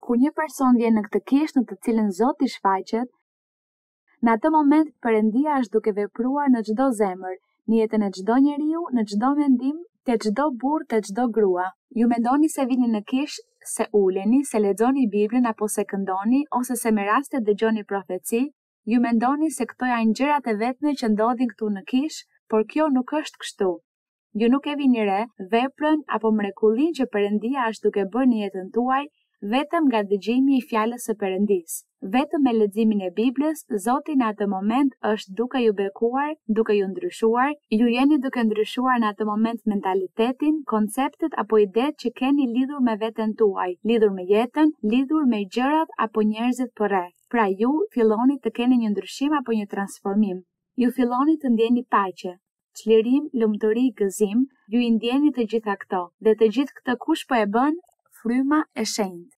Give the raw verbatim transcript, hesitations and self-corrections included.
Kur një person vjen në këtë kishë në të cilën Zoti shfaqet, në atë moment Perëndia është duke vepruar në çdo zemër, në jetën e çdo njeriu, në çdo mendim, te çdo burr, te çdo grua. Ju mendoni se vini në kishë, se uleni, se lexoni Biblën apo se këndoni, ose se me raste dëgjoni profeci, ju mendoni se këto janë gjërat e vetme që ndodhin këtu në kishë, por kjo nuk është kështu. Ju nuk e vini re veprën apo mrekullinë që Perëndia është duke bërë në jetën tuaj, vetëm nga dëgjimi i fjalës së Perëndis. Vetëm me leximin e Biblës, Zoti në atë moment është duke ju bekuar, duke ju ndryshuar, ju jeni duke ndryshuar në atë moment mentalitetin, konceptet apo idetë që keni lidhur me veten tuaj, lidhur me jetën, lidhur me gjërat apo njerëzit përreth. Pra ju filloni të keni një ndryshim apo një transformim. Ju filloni të ndjeni paqe, çlirim, lumturi, gëzim, ju i ndjeni të gjitha këto, dhe të gjithë këtë kush po e bën? Fryma e shenjtë.